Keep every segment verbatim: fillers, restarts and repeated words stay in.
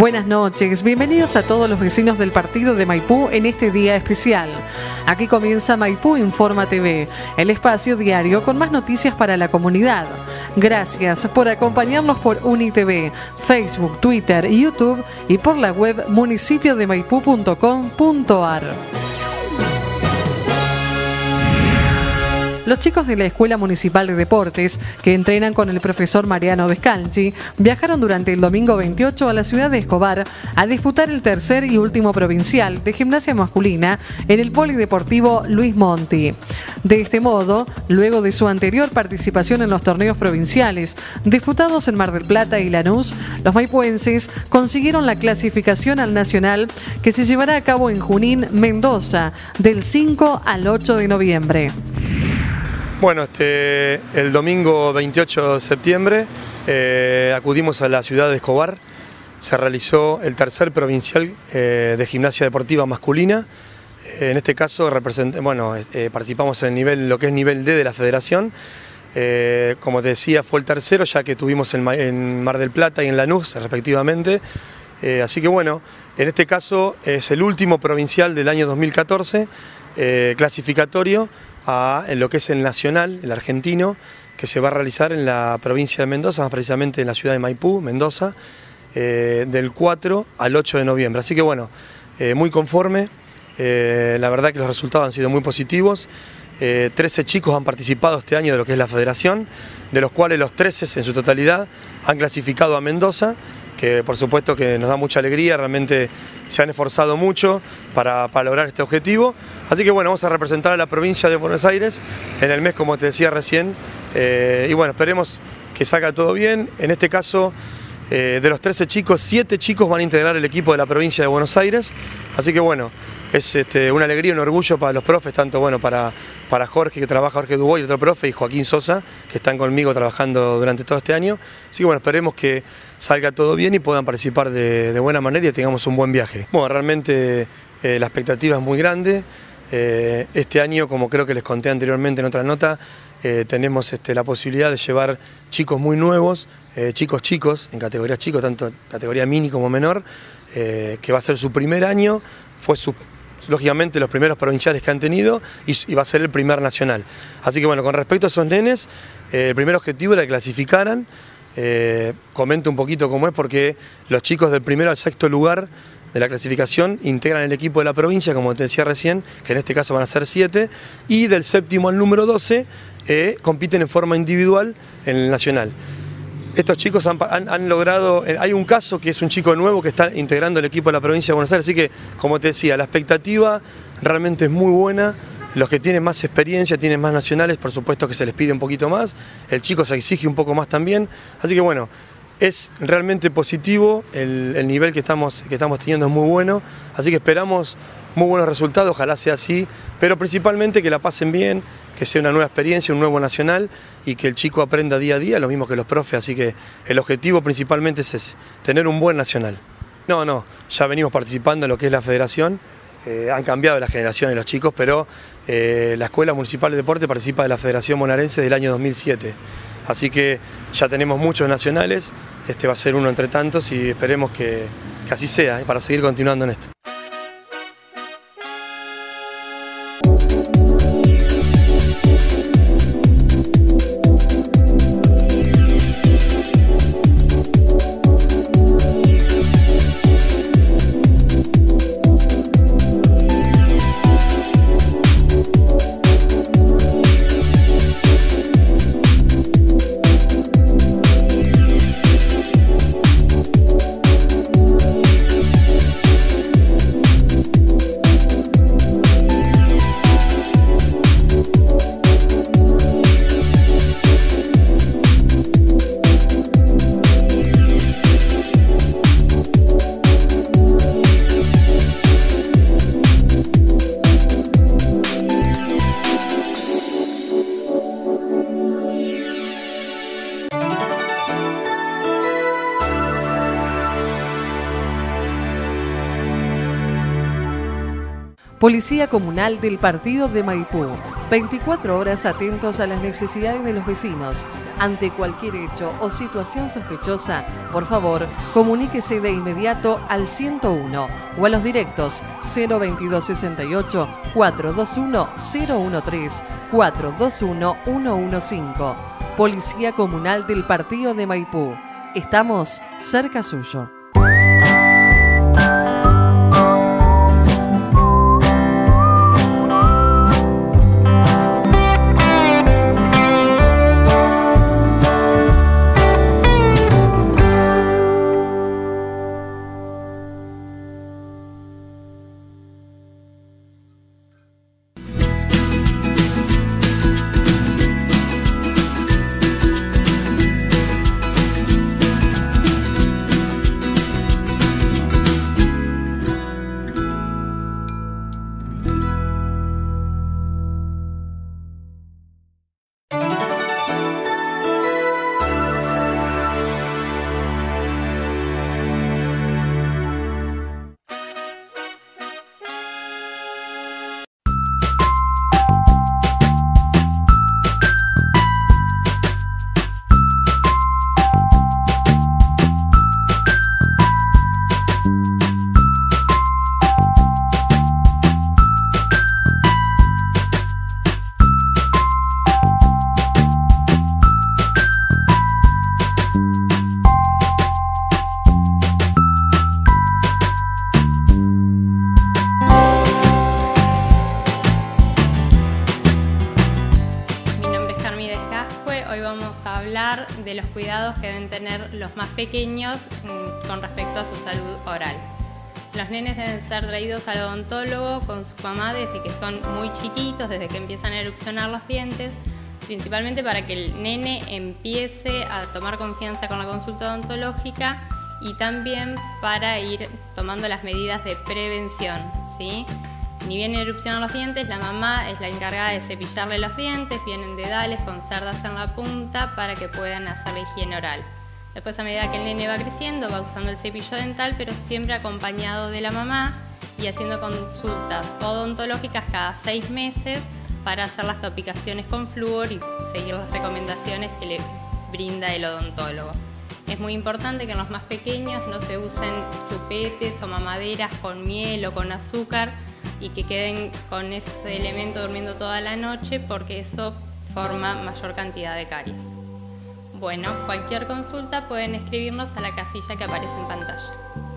Buenas noches, bienvenidos a todos los vecinos del partido de Maipú en este día especial. Aquí comienza Maipú Informa T V, el espacio diario con más noticias para la comunidad. Gracias por acompañarnos por UniTV, Facebook, Twitter, YouTube y por la web municipio de maipú punto com punto ar. Los chicos de la Escuela Municipal de Deportes, que entrenan con el profesor Mariano Descalchi, viajaron durante el domingo veintiocho a la ciudad de Escobar a disputar el tercer y último provincial de gimnasia masculina en el Polideportivo Luis Monti. De este modo, luego de su anterior participación en los torneos provinciales disputados en Mar del Plata y Lanús, los maipuenses consiguieron la clasificación al nacional que se llevará a cabo en Junín, Mendoza, del cinco al ocho de noviembre. Bueno, este, el domingo veintiocho de septiembre eh, acudimos a la ciudad de Escobar. Se realizó el tercer provincial eh, de gimnasia deportiva masculina. Eh, en este caso bueno, eh, participamos en el nivel, lo que es nivel D de la federación. Eh, como te decía, fue el tercero, ya que tuvimos en, en Mar del Plata y en Lanús respectivamente. Eh, así que bueno, en este caso es el último provincial del año dos mil catorce, eh, clasificatorio a en lo que es el nacional, el argentino, que se va a realizar en la provincia de Mendoza, más precisamente en la ciudad de Maipú, Mendoza, eh, del cuatro al ocho de noviembre. Así que bueno, eh, muy conforme, eh, la verdad que los resultados han sido muy positivos. Eh, trece chicos han participado este año de lo que es la federación, de los cuales los trece en su totalidad han clasificado a Mendoza, que por supuesto que nos da mucha alegría, realmente se han esforzado mucho para, para lograr este objetivo. Así que bueno, vamos a representar a la provincia de Buenos Aires en el mes, como te decía recién, eh, y bueno, esperemos que salga todo bien. En este caso, eh, de los trece chicos, siete chicos van a integrar el equipo de la provincia de Buenos Aires, así que bueno, es este, una alegría, un orgullo para los profes, tanto bueno para, para Jorge, que trabaja, Jorge Dubois, otro profe, y Joaquín Sosa, que están conmigo trabajando durante todo este año. Así que bueno, esperemos que salga todo bien y puedan participar de, de buena manera y tengamos un buen viaje. Bueno, realmente eh, la expectativa es muy grande. Eh, este año, como creo que les conté anteriormente en otra nota, eh, tenemos este, la posibilidad de llevar chicos muy nuevos, eh, chicos chicos, en categorías chicos, tanto categoría mini como menor, eh, que va a ser su primer año, fue su... lógicamente los primeros provinciales que han tenido y, y va a ser el primer nacional. Así que bueno, con respecto a esos nenes, eh, el primer objetivo era que clasificaran. Eh, comento un poquito cómo es, porque los chicos del primero al sexto lugar de la clasificación integran el equipo de la provincia, como te decía recién, que en este caso van a ser siete, y del séptimo al número doce eh, compiten en forma individual en el nacional. Estos chicos han, han, han logrado, hay un caso que es un chico nuevo que está integrando el equipo de la provincia de Buenos Aires, así que, como te decía, la expectativa realmente es muy buena. Los que tienen más experiencia, tienen más nacionales, por supuesto que se les pide un poquito más, el chico se exige un poco más también, así que bueno, es realmente positivo, el, el nivel que estamos, que estamos teniendo es muy bueno, así que esperamos muy buenos resultados, ojalá sea así, pero principalmente que la pasen bien, que sea una nueva experiencia, un nuevo nacional y que el chico aprenda día a día, lo mismo que los profes, así que el objetivo principalmente es, es tener un buen nacional. No, no, ya venimos participando en lo que es la federación, eh, han cambiado la generación de los chicos, pero eh, la Escuela Municipal de Deporte participa de la Federación Bonaerense del año dos mil siete, así que ya tenemos muchos nacionales, este va a ser uno entre tantos y esperemos que, que así sea, eh, para seguir continuando en esto. Policía Comunal del Partido de Maipú. veinticuatro horas atentos a las necesidades de los vecinos. Ante cualquier hecho o situación sospechosa, por favor, comuníquese de inmediato al ciento uno o a los directos cero veintidós sesenta y ocho, cuatrocientos veintiuno, cero trece, cuatrocientos veintiuno, ciento quince. Policía Comunal del Partido de Maipú. Estamos cerca suyo. De los cuidados que deben tener los más pequeños con respecto a su salud oral. Los nenes deben ser traídos al odontólogo con su mamá desde que son muy chiquitos, desde que empiezan a erupcionar los dientes, principalmente para que el nene empiece a tomar confianza con la consulta odontológica y también para ir tomando las medidas de prevención, ¿sí? Ni bien erupcionan los dientes, la mamá es la encargada de cepillarle los dientes, vienen dedales con cerdas en la punta para que puedan hacer la higiene oral. Después, a medida que el nene va creciendo, va usando el cepillo dental, pero siempre acompañado de la mamá y haciendo consultas odontológicas cada seis meses para hacer las topicaciones con flúor y seguir las recomendaciones que le brinda el odontólogo. Es muy importante que en los más pequeños no se usen chupetes o mamaderas con miel o con azúcar, y que queden con ese elemento durmiendo toda la noche porque eso forma mayor cantidad de caries. Bueno, cualquier consulta pueden escribirnos a la casilla que aparece en pantalla.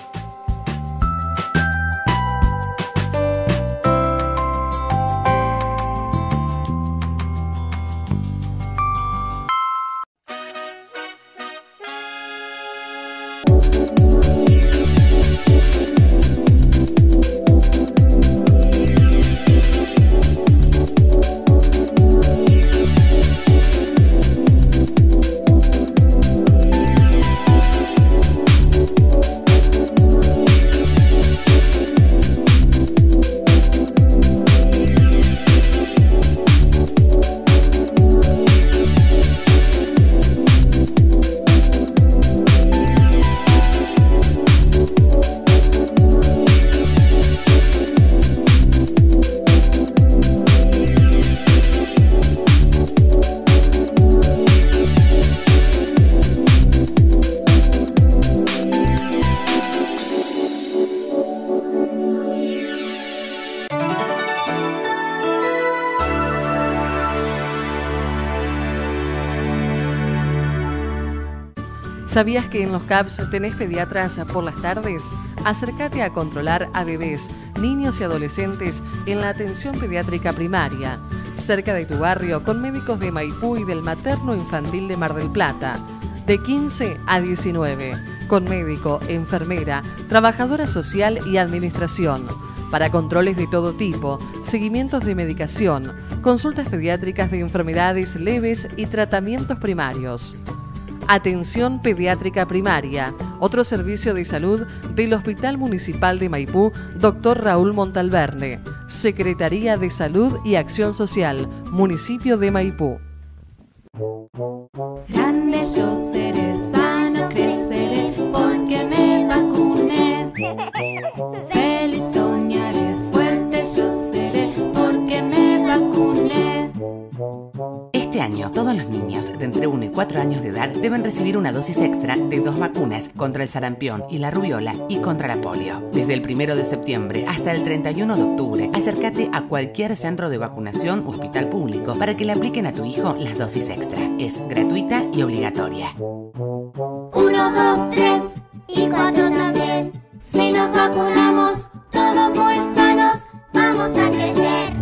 ¿Sabías que en los C A P S tenés pediatras por las tardes? Acércate a controlar a bebés, niños y adolescentes en la atención pediátrica primaria, cerca de tu barrio, con médicos de Maipú y del Materno Infantil de Mar del Plata, de quince a diecinueve, con médico, enfermera, trabajadora social y administración, para controles de todo tipo, seguimientos de medicación, consultas pediátricas de enfermedades leves y tratamientos primarios. Atención Pediátrica Primaria, otro servicio de salud del Hospital Municipal de Maipú, doctor Raúl Montalverne, Secretaría de Salud y Acción Social, Municipio de Maipú. Grande yo seré, sano creceré, porque me vacuné. Feliz soñaré, fuerte yo seré. Este año, todos los niños de entre uno y cuatro años de edad deben recibir una dosis extra de dos vacunas contra el sarampión y la rubiola y contra la polio. Desde el primero de septiembre hasta el treinta y uno de octubre, acércate a cualquier centro de vacunación o hospital público para que le apliquen a tu hijo las dosis extra. Es gratuita y obligatoria. Uno, dos, tres y cuatro también. Si nos vacunamos, todos muy sanos, vamos a crecer.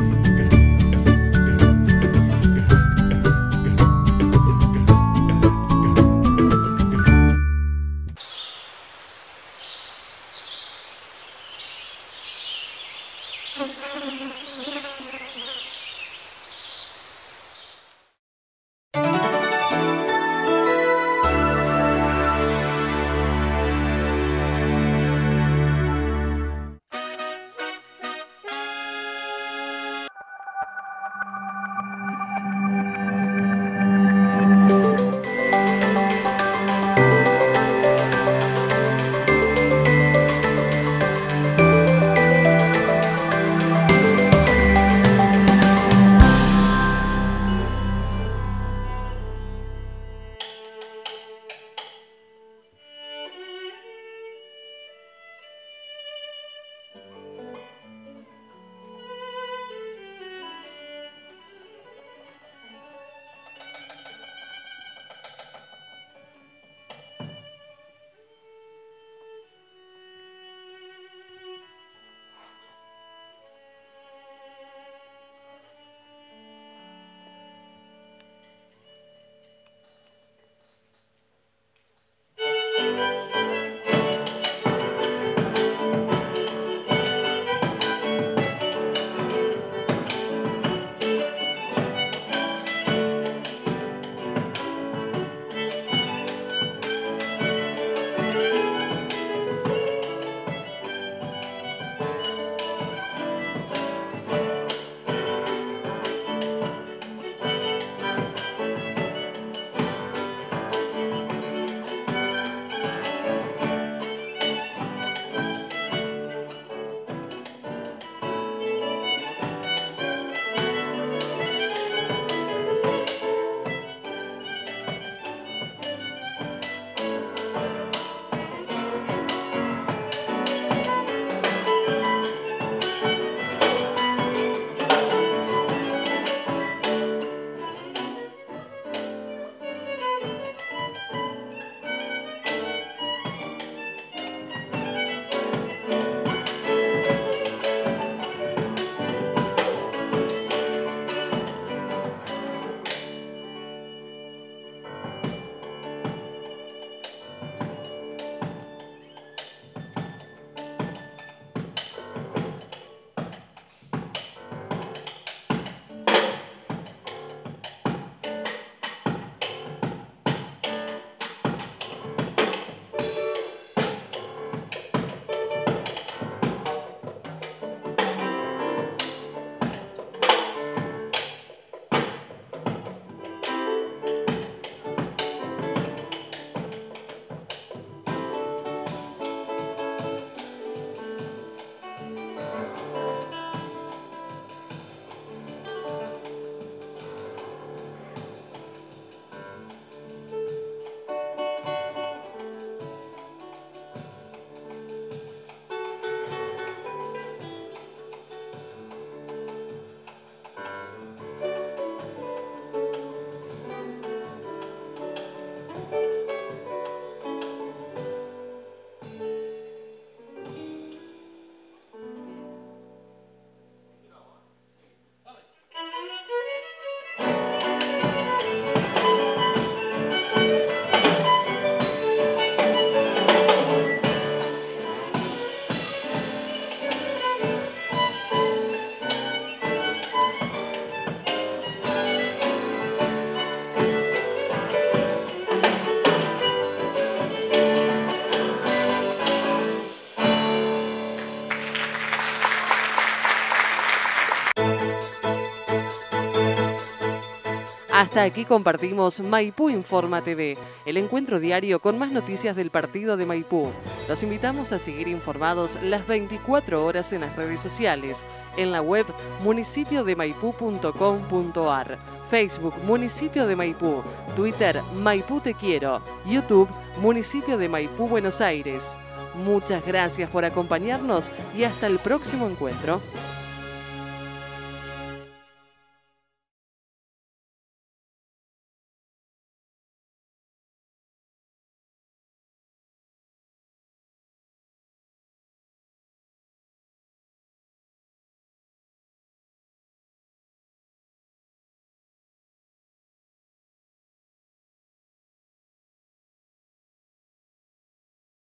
Hasta aquí compartimos Maipú Informa T V, el encuentro diario con más noticias del partido de Maipú. Los invitamos a seguir informados las veinticuatro horas en las redes sociales, en la web municipio de maipú punto com punto ar, Facebook Municipio de Maipú, Twitter Maipú Te Quiero, YouTube Municipio de Maipú Buenos Aires. Muchas gracias por acompañarnos y hasta el próximo encuentro.